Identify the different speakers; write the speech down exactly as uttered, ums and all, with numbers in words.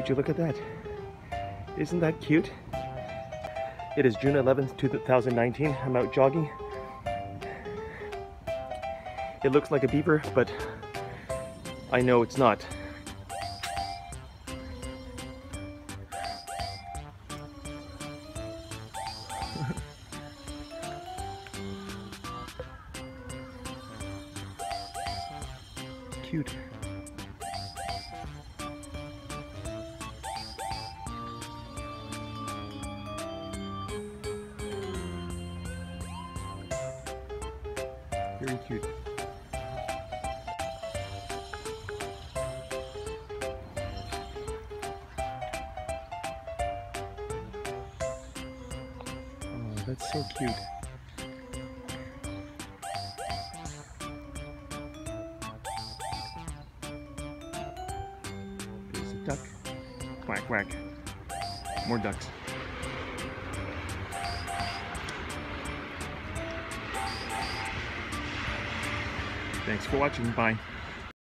Speaker 1: Would you look at that? Isn't that cute? It is June eleventh, two thousand nineteen. I'm out jogging. It looks like a beaver, but I know it's not. Cute. Very cute. Oh, that's so cute. There's a duck. Quack, quack. More ducks. Thanks for watching. Bye.